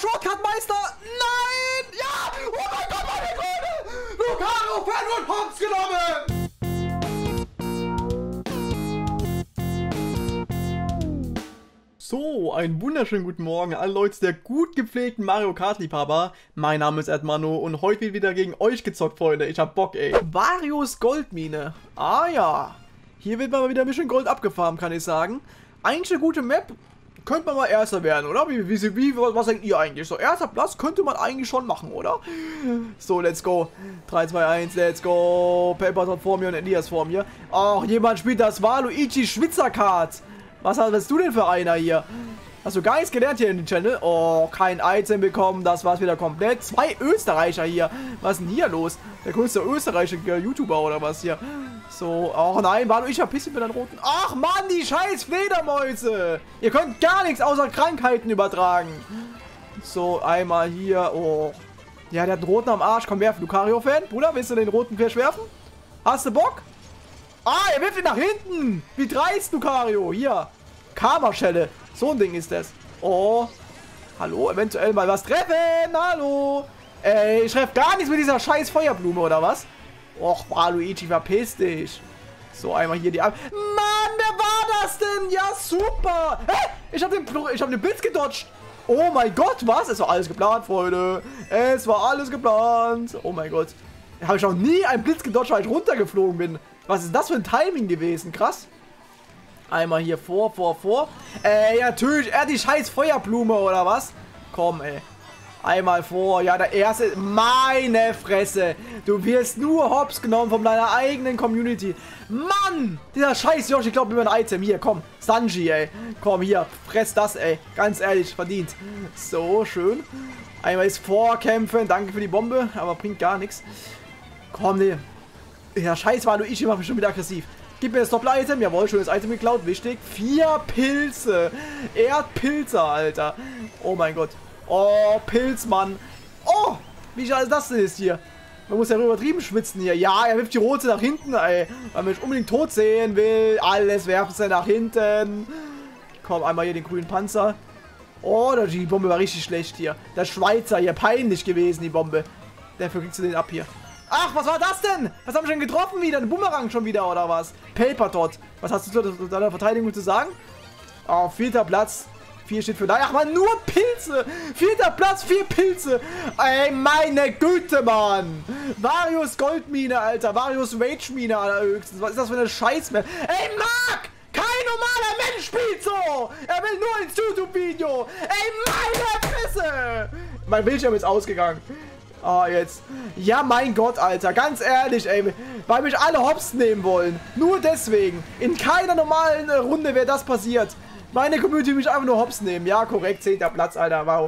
Shortcut-Meister. Nein. Ja. Oh mein Gott, meine Grüne. Lucario-Fan und hops genommen. So, einen wunderschönen guten Morgen alle Leute der gut gepflegten Mario Kart-Liebhaber. Mein Name ist Erdmanno und heute wird wieder gegen euch gezockt, Freunde. Ich hab Bock, ey. Varios Goldmine. Ah ja. Hier wird mal wieder ein bisschen Gold abgefarmt, kann ich sagen. Eigentlich eine gute Map. Könnte man mal Erster werden, oder? Was denkt ihr eigentlich? So, erster Platz könnte man eigentlich schon machen, oder? So, let's go. 3, 2, 1, let's go. Paper vor mir und Elias vor mir. Ach, jemand spielt das Waluigi Schwitzerkart. Was hast du denn für einer hier? Hast du gar nichts gelernt hier in den Channel? Oh, kein Item bekommen. Das war's wieder komplett. 2 Österreicher hier. Was ist denn hier los? Der größte österreichische YouTuber oder was hier? So, oh nein, ich verpiss mich mit den roten. Ach Mann, die scheiß Fledermäuse. Ihr könnt gar nichts außer Krankheiten übertragen. So, einmal hier. Oh. Ja, der hat einen roten am Arsch. Komm, werfen. Lucario-Fan. Bruder, willst du den roten Fisch werfen? Hast du Bock? Ah, er wirft ihn nach hinten. Wie dreist, Lucario. Hier. Karma-Schelle. So ein Ding ist das. Oh. Hallo, eventuell mal was treffen. Hallo. Ey, ich treffe gar nichts mit dieser scheiß Feuerblume, oder was? Och, Waluigi, verpiss dich. So, einmal hier die Mann, wer war das denn? Ja, super. Hä? Ich hab den Blitz gedodged. Oh mein Gott, was? Es war alles geplant, Freunde. Es war alles geplant. Oh mein Gott. Habe ich noch nie einen Blitz gedodged, weil ich runtergeflogen bin. Was ist das für ein Timing gewesen? Krass. Einmal hier vor. Ja, natürlich. Er hat die scheiß Feuerblume, oder was? Komm, ey. Einmal vor. Ja, der erste. Meine Fresse. Du wirst nur hops genommen von deiner eigenen Community. Mann! Dieser scheiß Yoshi, ich glaube, über ein Item. Hier, komm. Sanji, ey. Komm, hier. Fress das, ey. Ganz ehrlich, verdient. So, schön. Einmal ist vorkämpfen. Danke für die Bombe. Aber bringt gar nichts. Komm, nee. Ja, scheiß Waluigi macht mich schon wieder aggressiv. Gib mir das Doppel-Item. Jawohl, schönes Item geklaut. Wichtig. 4 Pilze. Erdpilze, Alter. Oh mein Gott. Oh, Pilzmann. Oh, wie scheiße das denn ist hier? Man muss ja übertrieben schwitzen hier. Ja, er wirft die rote nach hinten, ey. Weil man mich unbedingt tot sehen will. Alles werfen sie nach hinten. Komm, einmal hier den grünen Panzer. Oh, die Bombe war richtig schlecht hier. Der Schweizer hier. Peinlich gewesen, die Bombe. Dafür kriegst du den ab hier. Ach, was war das denn? Was haben wir schon getroffen wieder? Ein Boomerang schon wieder, oder was? Paper Tot. Was hast du zu deiner Verteidigung zu sagen? Oh, 4. Platz. 4 steht für da. Ach man, nur Pilze. 4. Platz, 4 Pilze. Ey, meine Güte, Mann. Varios Goldmine, Alter. Varios Rage-Mine allerhöchstens. Was ist das für eine Scheißmap? Ey, Marc! Kein normaler Mensch spielt so. Er will nur ins YouTube-Video. Ey, meine Fresse. Mein Bildschirm ist ausgegangen. Ah, jetzt. Ja, mein Gott, Alter. Ganz ehrlich, ey. Weil mich alle hops nehmen wollen. Nur deswegen. In keiner normalen Runde wäre das passiert. Meine Community will mich einfach nur hops nehmen. Ja, korrekt. 10. Platz, Alter. Warum?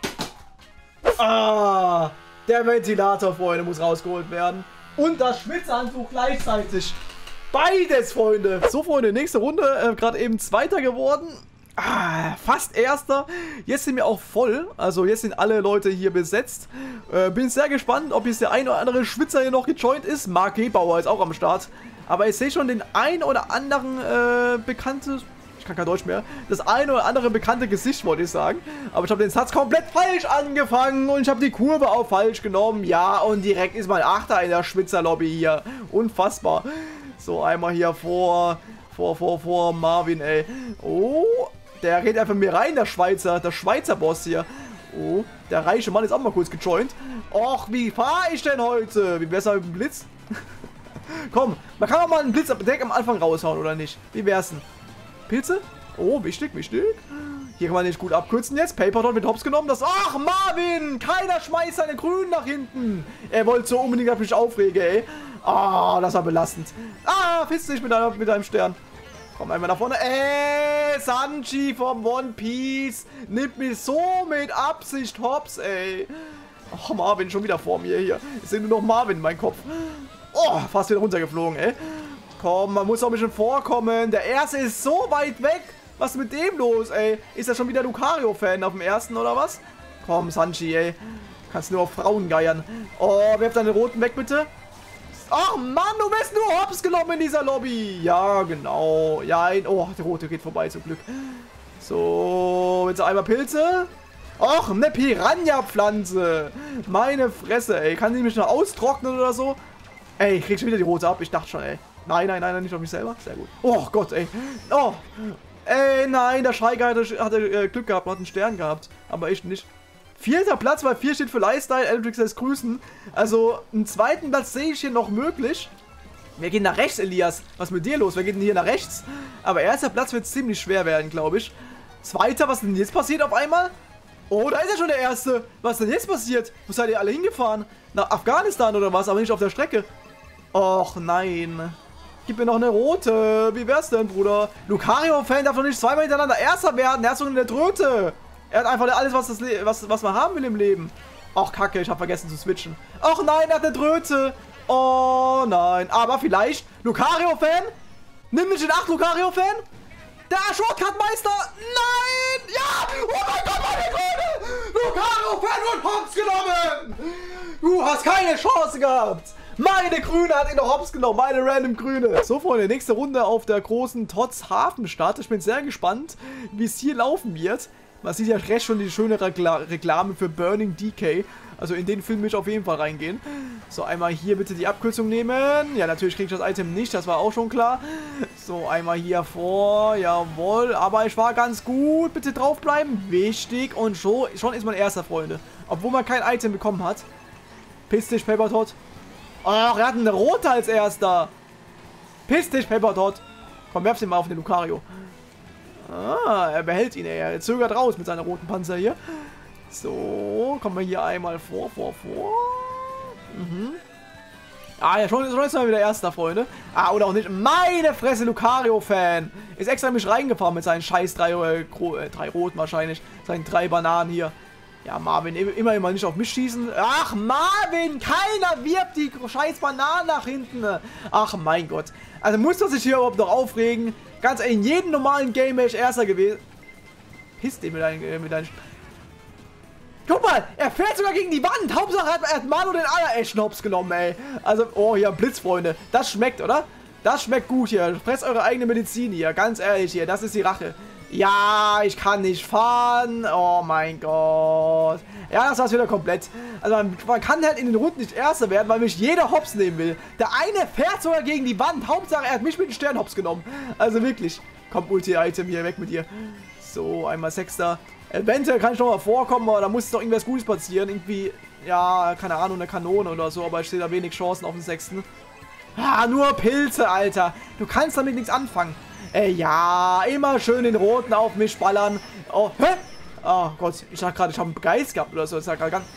Ah. Der Ventilator, Freunde, muss rausgeholt werden. Und das Schwitzhandtuch gleichzeitig. Beides, Freunde. So, Freunde, nächste Runde. Gerade eben Zweiter geworden. Fast Erster. Jetzt sind wir auch voll. Also jetzt sind alle Leute hier besetzt. Bin sehr gespannt, ob jetzt der ein oder andere Schwitzer hier noch gejoint ist. Marc Gebauer ist auch am Start. Aber ich sehe schon den ein oder anderen bekannte... Ich kann kein Deutsch mehr. Das ein oder andere bekannte Gesicht, wollte ich sagen. Aber ich habe den Satz komplett falsch angefangen. Und ich habe die Kurve auch falsch genommen. Ja, und direkt ist mein Achter in der Schwitzer-Lobby hier. Unfassbar. So, einmal hier vor Marvin, ey. Oh... Der redet einfach mir rein, der Schweizer Boss hier. Oh, der reiche Mann ist auch mal kurz gejoint. Och, wie fahre ich denn heute? Wie besser mit dem Blitz? Komm, man kann auch mal einen Blitz direkt am Anfang raushauen, oder nicht? Wie wär's denn? Pilze? Oh, wichtig. Hier kann man nicht gut abkürzen jetzt. Paper Dot wird hops genommen. Ach, Marvin! Keiner schmeißt seine Grünen nach hinten. Er wollte so unbedingt, dass ich mich aufrege, ey. Ah, das war belastend. Ah, fiss dich mit deinem Stern. Komm einmal nach vorne. Sanji vom One Piece. Nimmt mich so mit Absicht hops, ey. Oh, Marvin schon wieder vor mir hier. Ich sehe nur noch Marvin in meinem Kopf. Oh, fast wieder runtergeflogen, ey. Komm, man muss auch ein bisschen vorkommen. Der erste ist so weit weg. Was ist mit dem los, ey? Ist er schon wieder Lucario-Fan auf dem ersten, oder was? Komm, Sanji, ey. Kannst nur auf Frauen geiern. Oh, werf deine roten weg, bitte. Ach Mann, du wirst nur hops genommen in dieser Lobby. Ja, genau. Ja, oh, der rote geht vorbei, zum Glück. So, jetzt einmal Pilze. Och, eine Piranha-Pflanze. Meine Fresse, ey. Kann die mich noch austrocknen oder so? Ey, ich krieg schon wieder die rote ab. Ich dachte schon, ey. Nein, nein, nein, nicht auf mich selber. Sehr gut. Oh Gott, ey. Oh. Ey, nein, der Schreiger hatte Glück gehabt, hat einen Stern gehabt. Aber ich nicht. 4. Platz, weil 4 steht für Lifestyle. Eldrix lässt grüßen. Also, einen 2. Platz sehe ich hier noch möglich. Wir gehen nach rechts, Elias. Was ist mit dir los? Wir gehen hier nach rechts. Aber 1. Platz wird ziemlich schwer werden, glaube ich. 2. Was ist denn jetzt passiert auf einmal? Oh, da ist ja schon der 1. Was ist denn jetzt passiert? Wo seid ihr alle hingefahren? Nach Afghanistan oder was? Aber nicht auf der Strecke. Och, nein. Gib mir noch eine rote. Wie wär's denn, Bruder? Lucario-Fan darf doch nicht zweimal hintereinander Erster werden. Er hat so eine Tröte. Er hat einfach alles, was man haben will im Leben. Och, Kacke, ich habe vergessen zu switchen. Och nein, er hat eine Tröte. Oh nein. Aber vielleicht Lucario-Fan? Nimm mich in Acht, Lucario-Fan? Der Shortcut-Meister! Nein! Ja! Oh mein Gott, meine Grüne! Lucario-Fan wird hops genommen! Du hast keine Chance gehabt! Meine Grüne hat ihn noch hops genommen, meine random Grüne. So, Freunde, nächste Runde auf der großen Tots-Hafenstadt. Ich bin sehr gespannt, wie es hier laufen wird. Man sieht ja recht schon die schöne Reklame für Burning DK. Also in den Film will ich auf jeden Fall reingehen. So, einmal hier bitte die Abkürzung nehmen. Ja, natürlich kriege ich das Item nicht, das war auch schon klar. So, einmal hier vor. Jawohl, aber ich war ganz gut. Bitte draufbleiben. Wichtig. Und schon ist man Erster, Freunde. Obwohl man kein Item bekommen hat. Piss dich, Papertot. Ach, er hat eine rote als Erster. Piss dich, Papertot. Komm, werf den mal auf den Lucario. Ah, er behält ihn, ey. Er zögert raus mit seiner roten Panzer hier. So, kommen wir hier einmal vor. Mhm. Ah, ja, schon ist mal wieder Erster, Freunde. Ah, oder auch nicht. Meine Fresse, Lucario-Fan. Ist extra mich reingefahren mit seinen scheiß drei roten wahrscheinlich. Seinen 3 Bananen hier. Ja, Marvin, immer nicht auf mich schießen. Ach, Marvin, keiner wirft die scheiß Bananen nach hinten. Ach, mein Gott. Also muss man sich hier überhaupt noch aufregen. Ganz ehrlich, in jedem normalen Game wäre ich Erster gewesen. Pisst den mit deinen... Guck mal, er fährt sogar gegen die Wand. Hauptsache hat Manu den allerechten Hops genommen, ey. Also, oh, hier, Blitz, Freunde. Das schmeckt, oder? Das schmeckt gut hier. Presst eure eigene Medizin hier. Ganz ehrlich hier, das ist die Rache. Ja, ich kann nicht fahren. Oh mein Gott. Ja, das war's wieder komplett. Also man kann halt in den Runden nicht Erster werden, weil mich jeder Hops nehmen will. Der eine fährt sogar gegen die Wand. Hauptsache, er hat mich mit dem Stern Hops genommen. Also wirklich. Komm, Ulti-Item hier, weg mit dir. So, einmal Sechster. Eventuell kann ich noch mal vorkommen, aber da muss doch irgendwas Gutes passieren. Irgendwie, ja, keine Ahnung, eine Kanone oder so, aber ich sehe da wenig Chancen auf den 6. Ah, nur Pilze, Alter. Du kannst damit nichts anfangen. Ja, immer schön den Roten auf mich ballern. Oh, hä? Oh Gott, ich dachte gerade, ich habe einen Geist gehabt oder so. Das ist ja gerade ganz...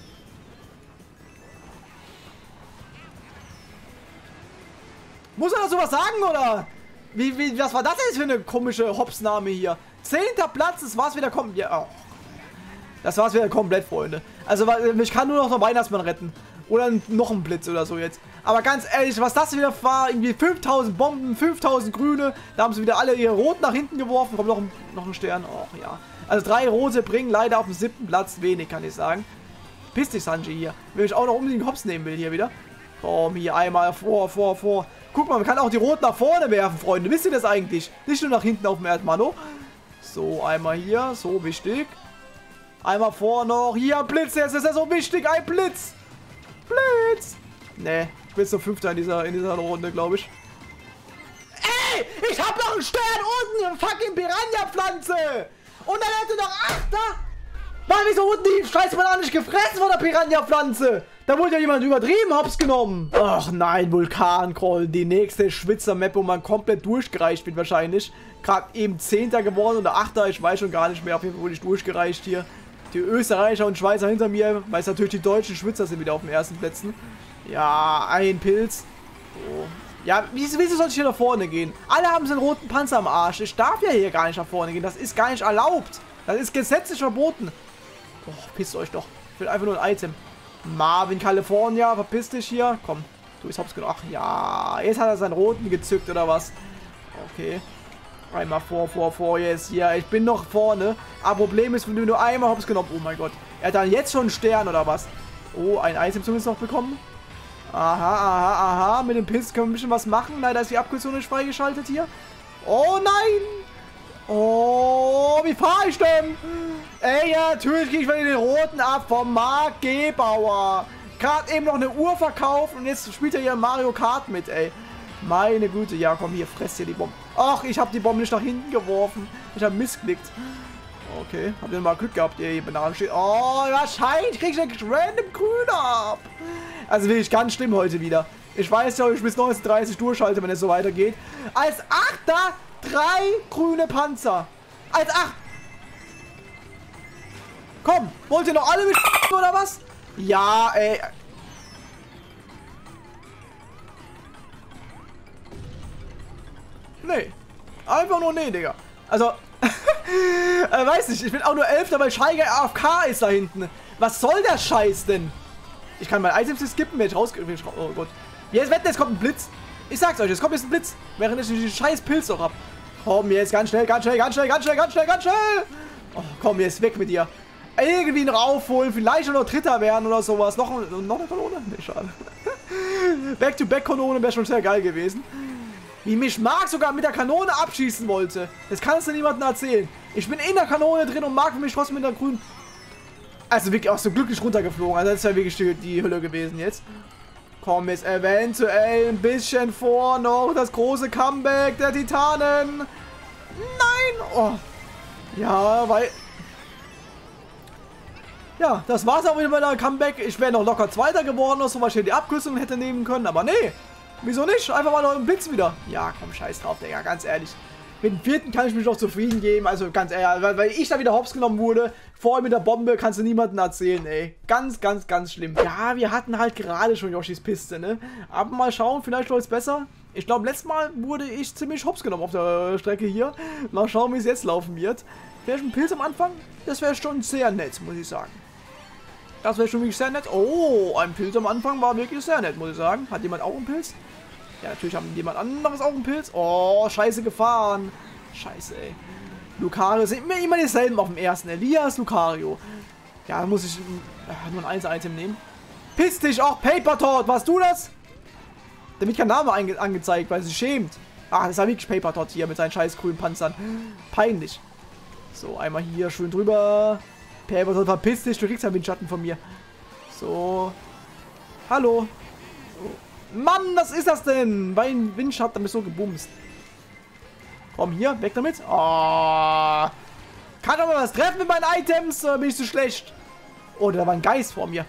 Muss er da sowas sagen, oder? Was war das jetzt für eine komische Hopsname hier? 10. Platz, das war's wieder komplett. Ja, oh. Das war's wieder komplett, Freunde. Also, ich kann nur noch den Weihnachtsmann retten. Oder noch ein Blitz oder so jetzt. Aber ganz ehrlich, was das wieder war, irgendwie 5000 Bomben, 5000 Grüne. Da haben sie wieder alle ihre Rot nach hinten geworfen. Kommt noch ein Stern. Och ja. Also 3 Rote bringen leider auf den 7. Platz wenig, kann ich sagen. Piss dich, Sanji hier. Wenn ich auch noch unbedingt Hops nehmen will hier wieder. Boom, hier einmal vor. Guck mal, man kann auch die Roten nach vorne werfen, Freunde. Wisst ihr das eigentlich? Nicht nur nach hinten auf dem Erdmano. So, einmal hier. So, wichtig. Einmal vor noch. Hier, Blitz. Das ist ja so wichtig. Ein Blitz. Blitz. Nee, ich bin jetzt nur 5. in dieser Runde, glaube ich. Ey, ich hab noch einen Stern unten. Eine fucking Piranha-Pflanze. Und dann hätte noch 8. War wieso unten die scheiß Banane nicht gefressen von der Piranha-Pflanze? Da wurde ja jemand übertrieben hops genommen. Ach nein, Vulkancrawl. Die nächste Schwitzer-Map, wo man komplett durchgereicht wird wahrscheinlich. Gerade eben 10. geworden oder 8. Ich weiß schon gar nicht mehr. Auf jeden Fall wurde ich durchgereicht hier. Die Österreicher und Schweizer hinter mir, weil es natürlich die deutschen Schwitzer sind wieder auf den ersten Plätzen. Ja, ein Pilz. So. Ja, wieso soll ich hier nach vorne gehen? Alle haben so einen roten Panzer am Arsch. Ich darf ja hier gar nicht nach vorne gehen. Das ist gar nicht erlaubt. Das ist gesetzlich verboten. Oh, pisst euch doch. Ich will einfach nur ein Item. Marvin, California, verpiss dich hier. Komm, du bist hops genommen. Ach ja, jetzt hat er seinen roten gezückt oder was? Okay. Einmal vor, jetzt hier. Ich bin noch vorne. Aber Problem ist, wenn du nur einmal hops genommen. Oh mein Gott. Er hat dann jetzt schon einen Stern oder was? Oh, ein Item zumindest noch bekommen. Aha. Mit dem Piss können wir ein bisschen was machen. Leider ist die Abkürzung nicht freigeschaltet hier. Oh nein. Oh, wie fahre ich denn? Ey, ja, natürlich kriege ich wieder den roten ab vom Marc Gebauer. Gerade eben noch eine Uhr verkauft und jetzt spielt er hier Mario Kart mit, ey. Meine Güte, ja komm, hier, fresst hier die Bombe. Ach, ich habe die Bombe nicht nach hinten geworfen. Ich habe missklickt. Okay, habt ihr mal Glück gehabt, ihr Bananen steht. Oh, wahrscheinlich krieg ich einen random Grüne ab. Also wirklich ganz schlimm heute wieder. Ich weiß ja, ob ich bis 19:30 durchschalte, wenn es so weitergeht. Als Achter 3 grüne Panzer. Als 8. Komm, wollt ihr noch alle mit oder was? Ja, ey. Nee. Einfach nur nee, Digga. Also, weiß nicht, ich bin auch nur 11. weil Scheiger AFK ist da hinten. Was soll der Scheiß denn? Ich kann mein Items skippen, wenn ich rausgehe. Oh Gott. Jetzt wetten, es kommt ein Blitz. Ich sag's euch, es kommt jetzt ein Blitz. Während ich diesen scheiß Pilz noch hab. Komm, jetzt ganz schnell, ganz schnell, ganz schnell, ganz schnell, ganz schnell, ganz schnell. Oh, komm, jetzt weg mit dir. Irgendwie noch aufholen, vielleicht noch Dritter werden oder sowas. Noch eine Kanone? Nee, schade. Back-to-Back-Kanone wäre schon sehr geil gewesen. Wie mich Marc sogar mit der Kanone abschießen wollte. Das kannst du niemandem erzählen. Ich bin in der Kanone drin und Marc mich trotzdem mit der grünen... Also wirklich auch so glücklich runtergeflogen. Also das wäre wirklich die Hölle gewesen jetzt. Komm jetzt eventuell ein bisschen vor noch das große Comeback der Titanen. Nein! Oh. Ja, weil... Ja, das war's auch wieder bei der Comeback. Ich wäre noch locker Zweiter geworden oder so, weil ich hier die Abkürzung hätte nehmen können. Aber nee, wieso nicht? Einfach mal noch einen Blitz wieder. Ja, komm, scheiß drauf, Digga, ganz ehrlich. Mit dem 4. kann ich mich noch zufrieden geben. Also ganz ehrlich, weil ich da wieder hops genommen wurde. Vorher mit der Bombe kannst du niemandem erzählen, ey. Ganz, ganz, ganz schlimm. Ja, wir hatten halt gerade schon Yoshis Piste, ne? Aber mal schauen, vielleicht läuft es besser. Ich glaube, letztes Mal wurde ich ziemlich hops genommen auf der Strecke hier. Mal schauen, wie es jetzt laufen wird. Wäre schon ein Pilz am Anfang? Das wäre schon sehr nett, muss ich sagen. Das wäre schon wirklich sehr nett. Oh, ein Pilz am Anfang war wirklich sehr nett, muss ich sagen. Hat jemand auch einen Pilz? Ja, natürlich haben jemand anderes auch einen Pilz. Oh, scheiße gefahren. Scheiße, ey. Lucario sind immer dieselben auf dem ersten. Elias, Lucario. Ja, da muss ich nur ein Item nehmen. Piss dich auch, Paper Tot. Warst du das? Damit kein Name angezeigt, weil sie schämt. Ach, das war wirklich Paper Tot hier mit seinen scheiß grünen Panzern. Peinlich. So, einmal hier schön drüber. Paper Tot, verpiss dich. Du kriegst ja Windschatten von mir. So. Hallo. So. Mann, was ist das denn? Bei einem Windschatten bist du so gebumst. Komm, hier, weg damit. Oh. Kann doch mal was treffen mit meinen Items, oder bin ich zu schlecht? Oh, da war ein Geist vor mir.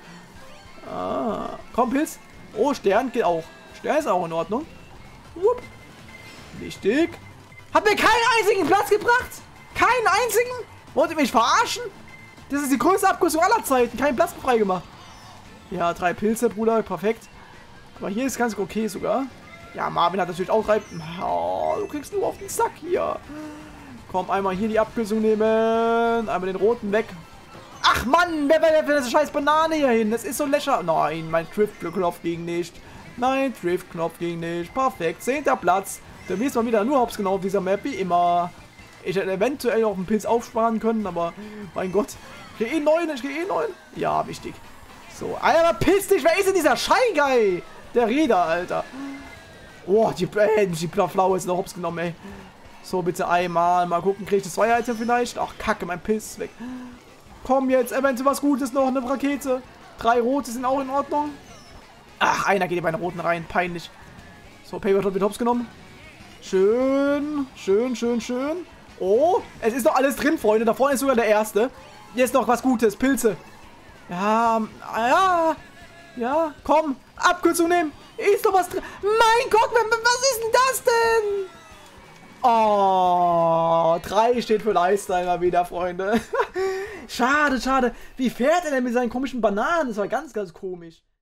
Ah. Komm, Pilz. Oh, Stern geht auch. Stern ist auch in Ordnung. Wupp. Wichtig. Hat mir keinen einzigen Platz gebracht? Keinen einzigen? Wollt ihr mich verarschen? Das ist die größte Abkürzung aller Zeiten. Keinen Platz frei gemacht. Ja, 3 Pilze, Bruder. Perfekt. Aber hier ist ganz okay sogar. Ja, Marvin hat natürlich auch 3... Oh, du kriegst nur auf den Sack hier. Komm, einmal hier die Abkürzung nehmen. Einmal den roten weg. Ach Mann, wer will das scheiß Banane hier hin? Das ist so lächer. Nein, mein Drift-Knopf ging nicht. Nein, Drift-Knopf ging nicht. Perfekt, 10. Platz. Da wirst mal wieder nur hops genau auf dieser Map, wie immer. Ich hätte eventuell noch einen Pilz aufsparen können, aber mein Gott. Ich krieg eh 9, ich krieg eh 9. Ja, wichtig. So, Alter, piss dich. Wer ist denn dieser Shy-Guy? Der Räder, Alter. Oh, die Blaue ist noch hops genommen, ey. So, bitte einmal. Mal gucken, kriege ich das 2 Item vielleicht? Ach, kacke, mein Pilz ist weg. Komm jetzt, eventuell was Gutes noch, eine Rakete. 3 rote sind auch in Ordnung. Ach, einer geht in meine roten rein. Peinlich. So, Paper Tot wird hops genommen. Schön, schön, schön, schön. Oh, es ist noch alles drin, Freunde. Da vorne ist sogar der erste. Jetzt noch was Gutes, Pilze. Ja, ja, ja, komm, Abkürzung nehmen. Ist doch was drin. Mein Gott, was ist denn das denn? Oh, 3 steht für Lifestyle wieder, Freunde. Schade, schade. Wie fährt er denn mit seinen komischen Bananen? Das war ganz, ganz komisch.